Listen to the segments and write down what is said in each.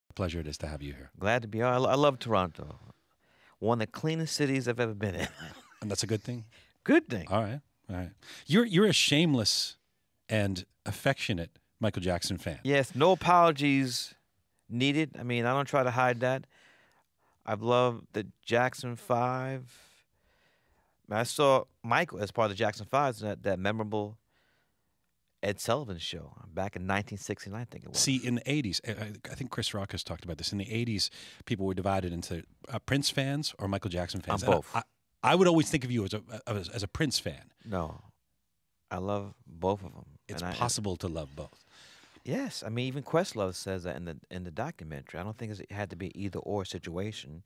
Pleasure it is to have you here. Glad to be here. I love Toronto. One of the cleanest cities I've ever been in. And that's a good thing. Good thing. All right. All right. You're a shameless and affectionate Michael Jackson fan. Yes, no apologies needed. I mean, I don't try to hide that. I've loved the Jackson 5. I saw Michael as part of the Jackson 5, that memorable Ed Sullivan show back in 1969, I think it was. See, in the 80s, I think Chris Rock has talked about this. In the 80s, people were divided into Prince fans or Michael Jackson fans. I'm both. I would always think of you as a Prince fan. No, I love both of them. It's possible to love both. Yes, I mean even Questlove says that in the documentary. I don't think it had to be either or situation.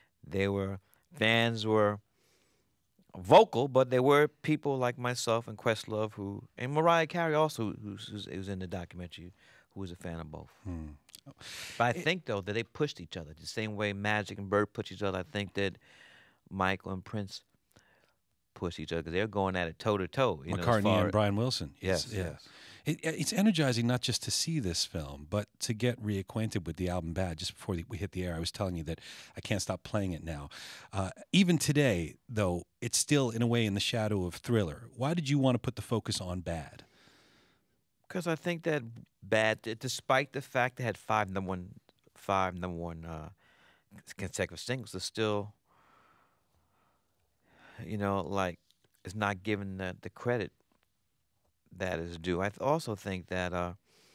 Fans were vocal, but there were people like myself and Questlove and Mariah Carey also who's in the documentary, who was a fan of both. But I think though that they pushed each other the same way Magic and Bird pushed each other. I think that Michael and Prince pushed each other because they're going at it toe to toe. McCartney and Brian Wilson. Yes, Yeah. yes. It's energizing not just to see this film, but to get reacquainted with the album Bad. Just before we hit the air, I was telling you that I can't stop playing it now. Even today, though, it's still, in a way, in the shadow of Thriller. Why did you want to put the focus on Bad? Because I think that Bad, despite the fact it had five number one consecutive singles, is still, like, it's not given the credit that is due. I also think that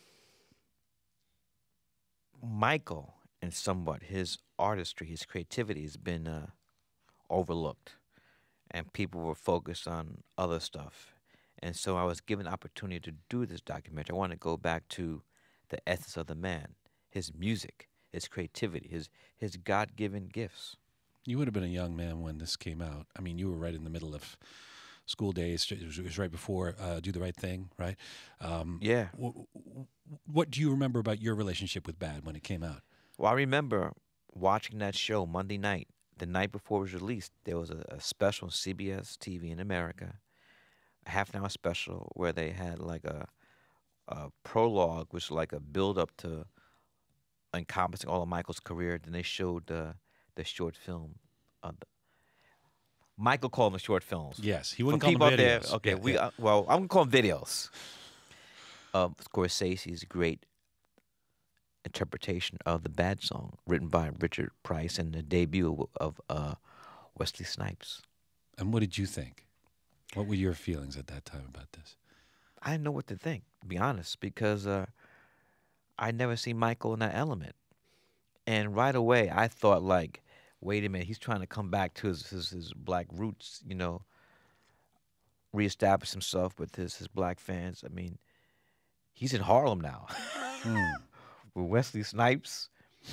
Michael, in somewhat, his artistry, his creativity has been overlooked, and people were focused on other stuff. And so I was given the opportunity to do this documentary. I want to go back to the essence of the man, his music, his creativity, his God-given gifts. You would have been a young man when this came out. I mean, you were right in the middle of school days. It was right before Do the Right Thing, right? Yeah. What do you remember about your relationship with Bad when it came out? Well, I remember watching that show Monday night. The night before it was released, there was a special on CBS TV in America, a half-an-hour special where they had like a prologue, which was like a build-up to encompassing all of Michael's career. Then they showed the short film. Michael called them short films. Yes, he wouldn't For call them people out videos. there, okay, Yeah, well, I'm gonna call them videos. Scorsese's great interpretation of the Bad Song, written by Richard Price, and the debut of Wesley Snipes. And what did you think? What were your feelings at that time about this? I didn't know what to think, to be honest, because I'd never seen Michael in that element. And right away, I thought, like, wait a minute, he's trying to come back to his black roots, reestablish himself with his black fans. I mean, he's in Harlem now with Wesley Snipes.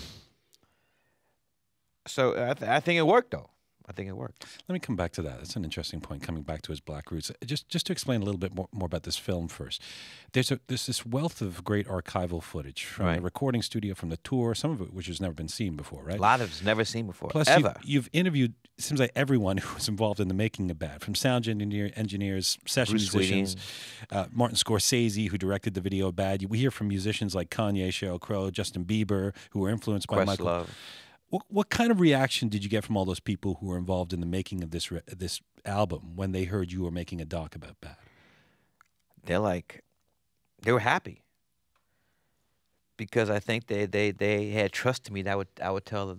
So I think it worked, though. I think it worked. Let me come back to that. That's an interesting point, coming back to his black roots. Just to explain a little bit more about this film first. There's this wealth of great archival footage from the recording studio, from the tour, some of it which has never been seen before, right? A lot of it's never seen before, Plus, ever. You've interviewed, it seems like everyone who was involved in the making of Bad, from sound engineers, session Bruce musicians, Martin Scorsese, who directed the video Bad. We hear from musicians like Kanye, Sheryl Crow, Justin Bieber, who were influenced by Michael. Questlove. What kind of reaction did you get from all those people who were involved in the making of this album when they heard you were making a doc about Bad? They were happy because I think they had trust in me that I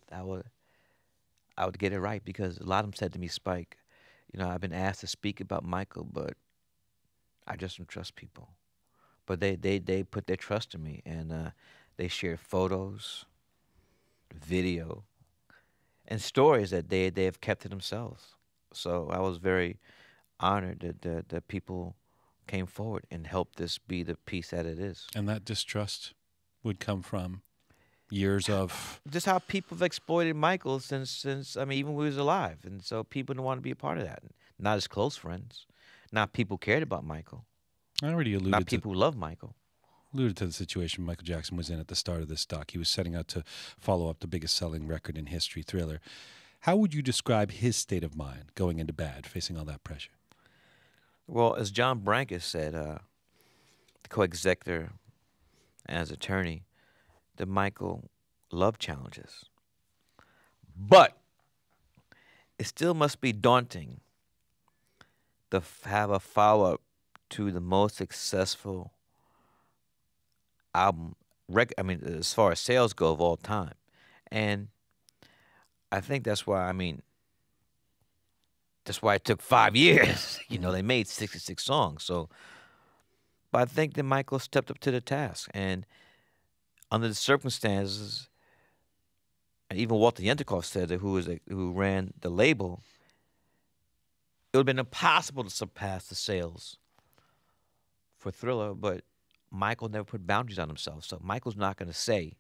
would get it right, because a lot of them said to me, Spike, I've been asked to speak about Michael, but I just don't trust people. But they put their trust in me, and they shared photos, video, and stories that they have kept to themselves. So I was very honored that people came forward and helped this be the piece that it is. And that distrust would come from years of just how people have exploited Michael since even when he was alive, and so people didn't want to be a part of that. Not his close friends, not people cared about Michael. I already alluded not people who love Michael. Alluded to the situation Michael Jackson was in at the start of this doc. He was setting out to follow up the biggest selling record in history, Thriller. How would you describe his state of mind going into Bad, facing all that pressure? Well, as John Brankus said, the co-executor as attorney, that Michael love challenges. But it still must be daunting to have a follow up to the most successful album, I mean, as far as sales go of all time. And I think that's why, I mean, that's why it took 5 years. They made 66 songs. So, but I think that Michael stepped up to the task. And under the circumstances, and even Walter Yentikoff said that who ran the label, it would have been impossible to surpass the sales for Thriller, but Michael never put boundaries on himself. So Michael's not going to say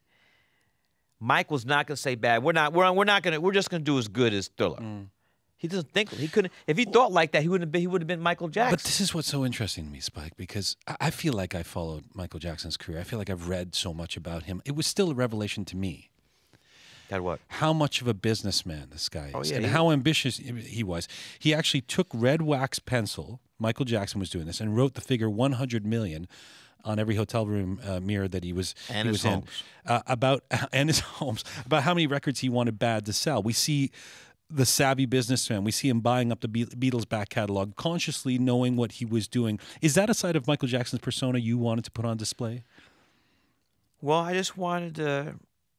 bad. We're just going to do as good as Thriller. He doesn't think he couldn't. If he thought like that, he would have been Michael Jackson. But this is what's so interesting to me, Spike, because I feel like I followed Michael Jackson's career. I feel like I've read so much about him. It was still a revelation to me. That what? How much of a businessman this guy is, yeah, and how ambitious he was. He actually took red wax pencil. Michael Jackson was doing this, and wrote the figure 100 million on every hotel room mirror that he was in about his homes, about how many records he wanted bad to sell. We see the savvy businessman. We see him buying up the Beatles' back catalog, consciously knowing what he was doing. Is that a side of Michael Jackson's persona you wanted to put on display? Well, I just wanted to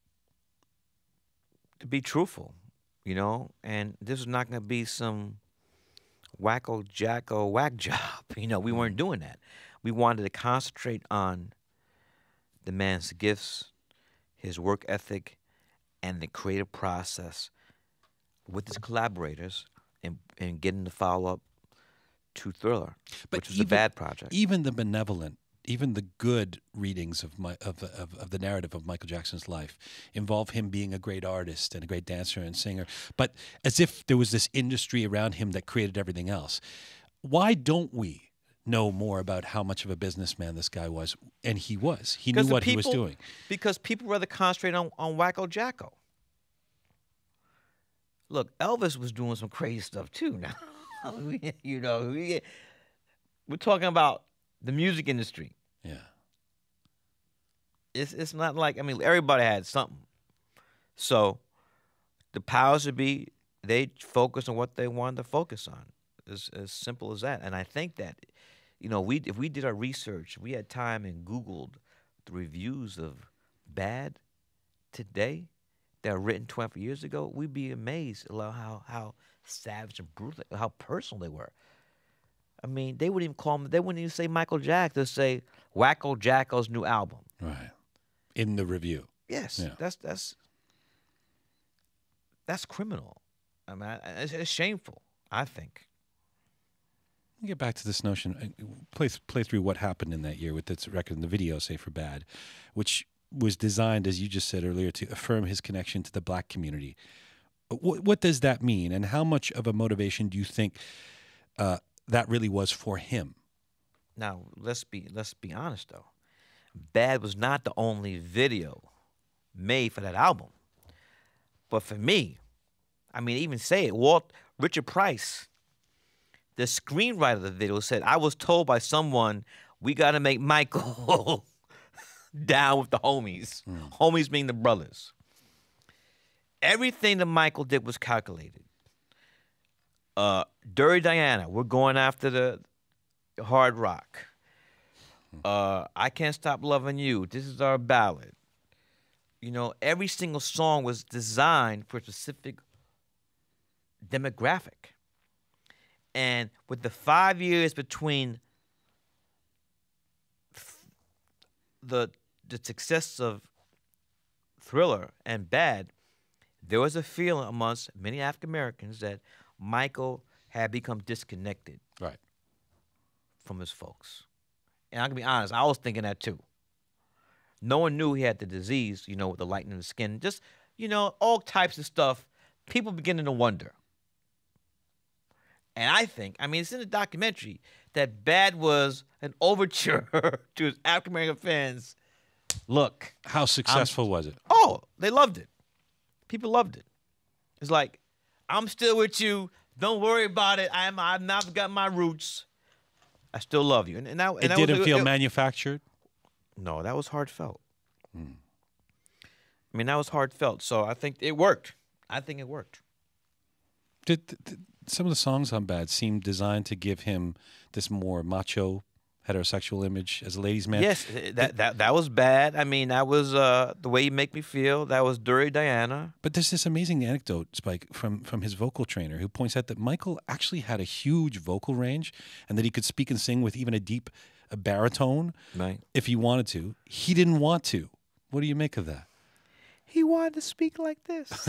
be truthful, and this was not going to be some wacko jacko whack job. We weren't doing that. We wanted to concentrate on the man's gifts, his work ethic, and the creative process with his collaborators and getting the follow-up to Thriller, which was a bad project. Even the benevolent, even the good readings of the narrative of Michael Jackson's life involve him being a great artist and a great dancer and singer, but as if there was this industry around him that created everything else. Why don't we know more about how much of a businessman this guy was? And he was. He knew what he was doing. Because people rather concentrate on Wacko Jacko. Look, Elvis was doing some crazy stuff too now. We're talking about the music industry. Yeah. It's not like, everybody had something. So the powers that be, they focus on what they wanted to focus on. As simple as that. And I think that, if we did our research, we had time and Googled the reviews of Bad today that were written 12 years ago, we'd be amazed about how savage and brutal, how personal they were. They wouldn't even call him, they wouldn't even say Michael Jackson, they'd say Wacko Jacko's new album. Right. In the review. Yes. Yeah. That's criminal. It's shameful, I think. Let me get back to this notion. Play through what happened in that year with this record and the video, say, for Bad, which was designed, as you just said earlier, to affirm his connection to the black community. What does that mean, and how much of a motivation do you think that really was for him? Now, let's be honest, though. Bad was not the only video made for that album. But for me, even say it, Richard Price, the screenwriter of the video, said, I was told by someone, we got to make Michael down with the homies. Homies mean the brothers. Everything that Michael did was calculated. Dirty Diana, we're going after the hard rock. I Can't Stop Loving You, this is our ballad. Every single song was designed for a specific demographic. And with the 5 years between the success of Thriller and Bad, there was a feeling amongst many African Americans that Michael had become disconnected from his folks. And I'm going to be honest, I was thinking that too. No one knew he had the disease, with the lightening of the skin. Just, all types of stuff. People beginning to wonder. And I think, it's in the documentary, that Bad was an overture to his African American fans. Look. How successful was it? Oh, they loved it. People loved it. It's like, I'm still with you. Don't worry about it. I've not forgotten my roots. I still love you. And it didn't feel manufactured? No, that was heartfelt. I mean, that was heartfelt. So I think it worked. I think it worked. Did some of the songs on Bad seem designed to give him this more macho, heterosexual image as a ladies' man? Yes, that was bad. I mean, that was The Way You Make Me Feel. That was Dirty Diana. But there's this amazing anecdote, Spike, from his vocal trainer who points out that Michael actually had a huge vocal range and that he could speak and sing with even a baritone Right. if he wanted to. He didn't want to. What do you make of that? He wanted to speak like this.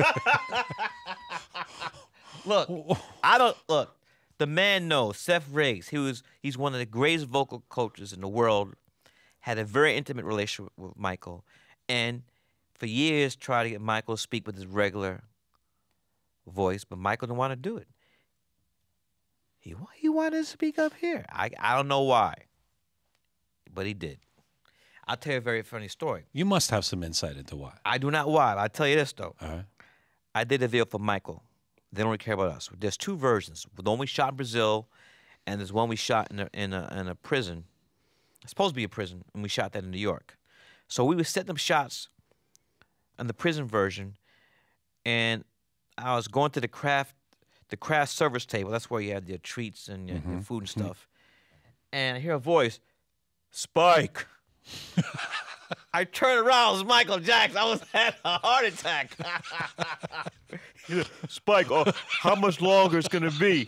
Look, the man knows. Seth Riggs, he's one of the greatest vocal coaches in the world, had a very intimate relationship with Michael, and for years tried to get Michael to speak with his regular voice, but Michael didn't want to do it. He wanted to speak up here. I don't know why, but he did. I'll tell you a very funny story. You must have some insight into why. I do not why. I'll tell you this, though. All right. I did a video for Michael. They don't really care about us. There's two versions. The one we shot in Brazil, and there's one we shot in a prison. It's supposed to be a prison, and we shot that in New York. So we would set them shots on the prison version, and I was going to the craft service table. That's where you had your treats and your food and stuff. And I hear a voice, Spike. I turned around, it was Michael Jackson. I had a heart attack. Spike, how much longer it's gonna be?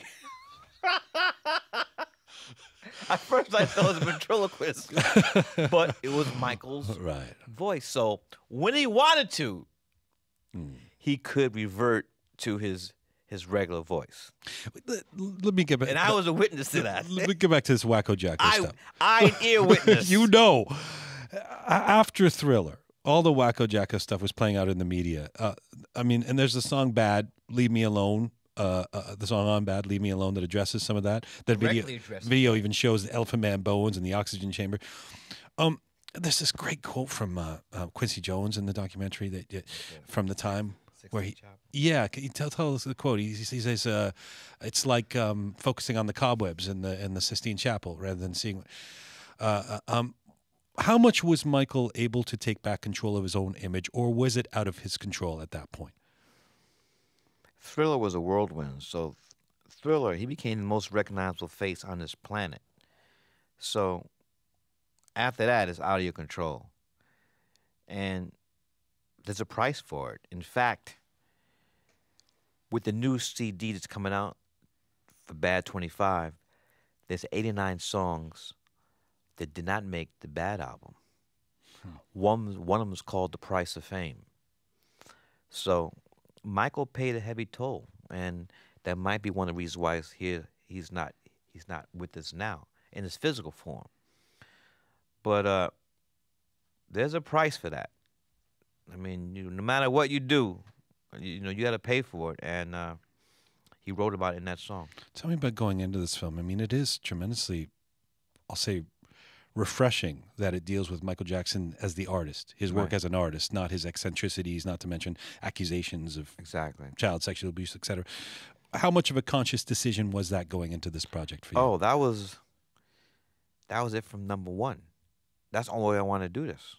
At first I thought it was a ventriloquist, but it was Michael's voice. So when he wanted to, he could revert to his regular voice. Let me get back. And I was a witness to that. Let me get back to this Wacko Jacko stuff. I ear witness. You know, after Thriller, all the Wacko Jacko stuff was playing out in the media. I mean, and there's the song "Bad," "Leave Me Alone." The song on "Bad," "Leave Me Alone," that addresses some of that. That video even shows the Elephant Man bones and the oxygen chamber. There's this great quote from Quincy Jones in the documentary that from the time. Where can you tell us the quote? He says, "It's like focusing on the cobwebs in the Sistine Chapel rather than seeing." How much was Michael able to take back control of his own image, or was it out of his control at that point? Thriller was a whirlwind. So, Thriller, he became the most recognizable face on this planet. So, after that, it's out of your control, and there's a price for it. In fact, with the new CD that's coming out for Bad 25, there's 89 songs that did not make the Bad album. One of them is called The Price of Fame. So Michael paid a heavy toll, and that might be one of the reasons why he's not with us now in his physical form. But there's a price for that. I mean, no matter what you do, you got to pay for it, and he wrote about it in that song. Tell me about going into this film. I mean, it is tremendously, I'll say, refreshing that it deals with Michael Jackson as the artist, his work as an artist, not his eccentricities, not to mention accusations of child sexual abuse, etc. How much of a conscious decision was that going into this project for you? Oh, that was it from number one. That's the only way I wanted to do this.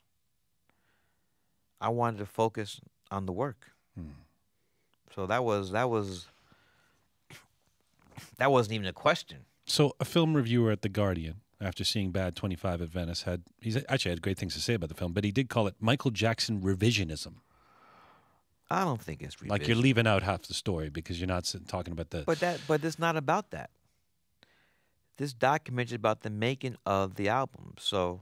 I wanted to focus on the work. So that wasn't even a question. So a film reviewer at The Guardian, after seeing Bad 25 at Venice, he actually had great things to say about the film, but he did call it Michael Jackson revisionism. I don't think it's revision. Like you're leaving out half the story because you're not talking about the... But it's not about that. This documentary is about the making of the album. So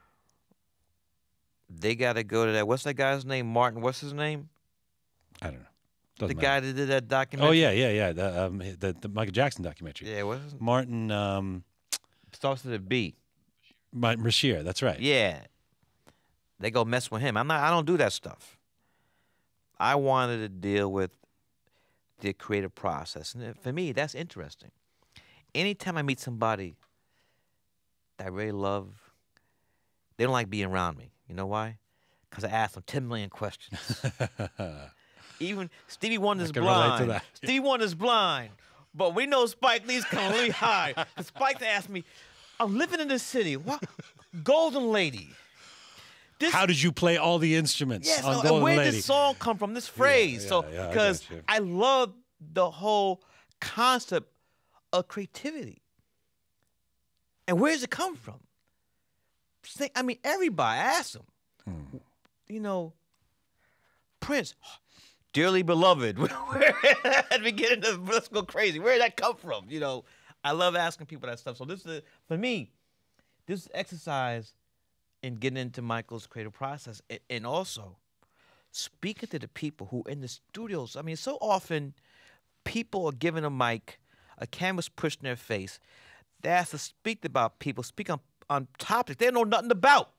they got to go to that. What's that guy's name? Martin. What's his name? I don't know. Doesn't the matter. guy that did that documentary. Oh yeah. The Michael Jackson documentary. Yeah, what's his name? Martin. Starts with a B. Martin Bashir. That's right. Yeah. They go mess with him. I don't do that stuff. I wanted to deal with the creative process, and for me, that's interesting. Anytime I meet somebody that I really love, they don't like being around me. You know why? Because I ask them 10 million questions. Even Stevie Wonder's blind. Stevie Wonder's blind. But we know Spike Lee's coming really high. Spike asked me, I'm living in this city. What? Golden Lady. this, How did you play all the instruments yes, on and Golden where did Lady? this song come from? This phrase. Yeah, So yeah, I because got you. I love the whole concept of creativity. And where does it come from? I mean, everybody ask them. You know, Prince, dearly beloved. At the beginning of let's go crazy. Where did that come from? You know, I love asking people that stuff. So this is for me, this exercise in getting into Michael's creative process, and also speaking to the people who in the studios. I mean, so often people are given a mic, a canvas pushed in their face. They have to speak about people, speak on topics they know nothing about.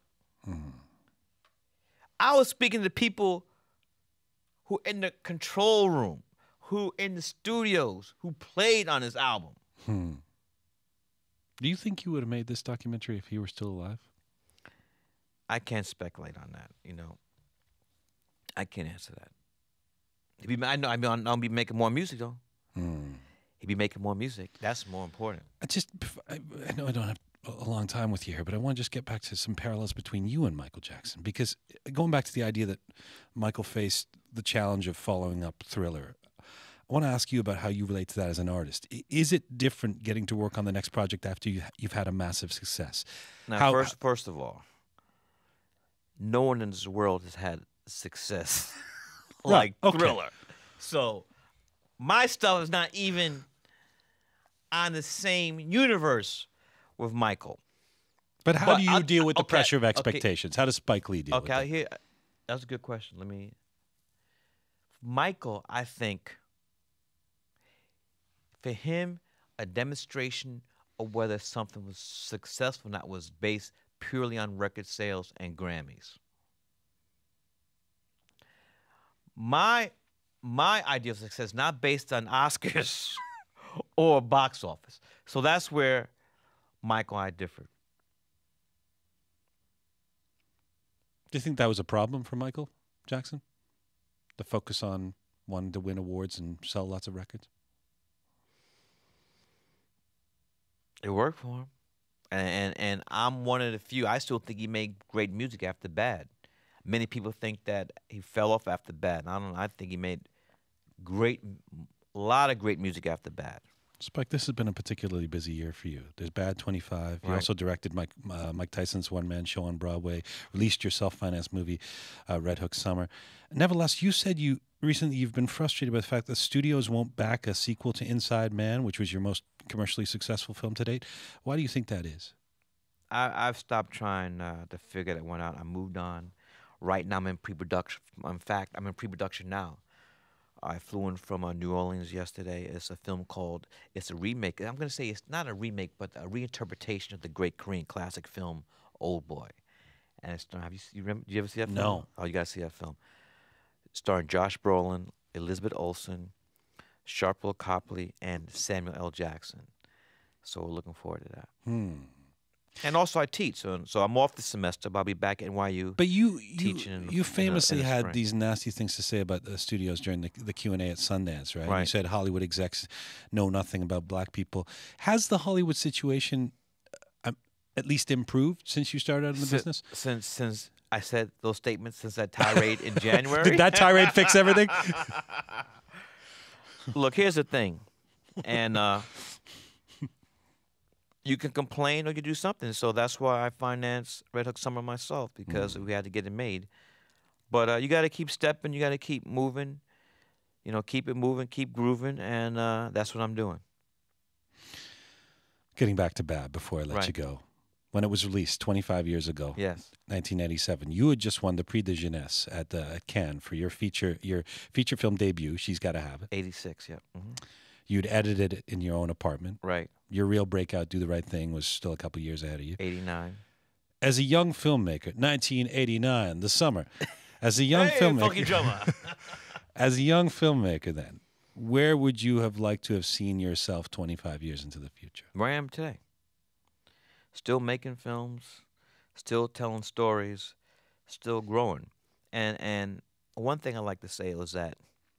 I was speaking to people who in the control room, who in the studios, who played on this album. Do you think you would have made this documentary if he were still alive? I can't speculate on that. You know, I can't answer that. I know. I mean, I'll be making more music though. He'd be making more music. That's more important. I know I don't have a long time with you here, but I want to just get back to some parallels between you and Michael Jackson. Because going back to the idea that Michael faced the challenge of following up Thriller, I want to ask you about how you relate to that as an artist. Is it different getting to work on the next project after you've had a massive success? Now, first of all, no one in this world has had success like Thriller. So my stuff is not even on the same universe with Michael. But how do you deal with the pressure of expectations? How does Spike Lee deal with that? That's a good question. Michael, I think, for him, a demonstration of whether something was successful or not was based purely on record sales and Grammys. My idea of success is not based on Oscars or box office. So that's where Michael and I differed. Do you think that was a problem for Michael Jackson? The focus on wanting to win awards and sell lots of records? It worked for him. And I'm one of the few. I still think he made great music after Bad. Many people think that he fell off after Bad. I think he made a lot of great music after Bad. Spike, this has been a particularly busy year for you. There's Bad 25. You also directed Mike Tyson's one-man show on Broadway, released your self-financed movie, Red Hook Summer. Nevertheless, you said recently you've been frustrated by the fact that studios won't back a sequel to Inside Man, which was your most commercially successful film to date. Why do you think that is? I've stopped trying to figure that one out. I moved on. Right now, I'm in pre-production. In fact, I'm in pre-production now. I flew in from New Orleans yesterday. It's a film it's a remake. I'm going to say it's not a remake, but a reinterpretation of the great Korean classic film, Old Boy. And it's did you ever see that film? No. Oh, you got to see that film. Starring Josh Brolin, Elizabeth Olsen, Sharpeville Copley, and Samuel L. Jackson. So we're looking forward to that. And also I teach, so I'm off this semester, but I'll be back at NYU. But you teaching famously in the had spring. These nasty things to say about the studios during the Q&A at Sundance, right? Right. You said Hollywood execs know nothing about black people. Has the Hollywood situation at least improved since you started out in the business? Since I said those statements, since that tirade in January. Did that tirade fix everything? Look, here's the thing, and you can complain or you can do something. So that's why I financed Red Hook Summer myself, because we had to get it made. But you got to keep stepping. You got to keep moving. You know, keep it moving, keep grooving, and that's what I'm doing. Getting back to Bad before I let you go. When it was released 25 years ago, Yes, 1987, you had just won the Prix de Jeunesse at Cannes for your feature film debut, She's Gotta Have It. 86, yeah. You'd edited it in your own apartment. Right. Your real breakout, Do the Right Thing, was still a couple years ahead of you. 89. As a young filmmaker, 1989, the summer. As a young filmmaker, funky drummer. as a young filmmaker, then, where would you have liked to have seen yourself 25 years into the future? Where I am today. Still making films, still telling stories, still growing. And one thing I like to say is that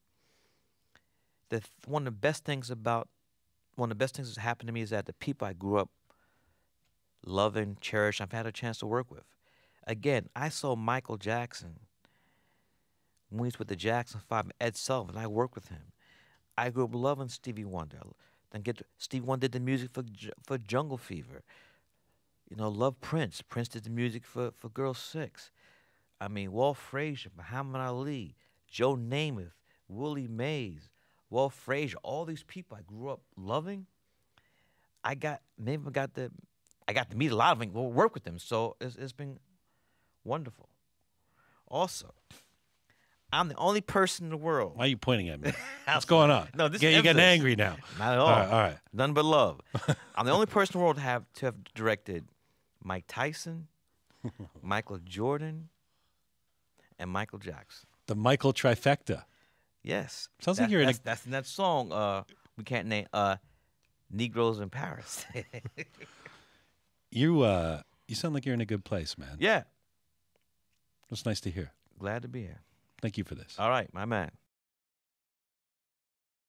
one of the best things that's happened to me is that the people I grew up loving, cherishing, I've had a chance to work with. Again, I saw Michael Jackson when he was with the Jackson 5 and Ed Sullivan. I worked with him. I grew up loving Stevie Wonder. Then Stevie Wonder did the music for Jungle Fever. You know, love Prince. Prince did the music for Girl 6. I mean, Walt Frazier, Muhammad Ali, Joe Namath, Willie Mays, Walt Frazier, all these people I grew up loving. I got to meet a lot of them, work with them. So it's been wonderful. Also, I'm the only person in the world. Why are you pointing at me? What's going on? No, this you're is getting angry now. Not at all. All right. None but love. I'm the only person in the world to have directed Mike Tyson, Michael Jordan, and Michael Jackson. The Michael trifecta. Yes. Sounds like you're in a... That's in that song. We can't name Negroes in Paris. You sound like you're in a good place, man. Yeah. It's nice to hear. Glad to be here. Thank you for this. All right, my man.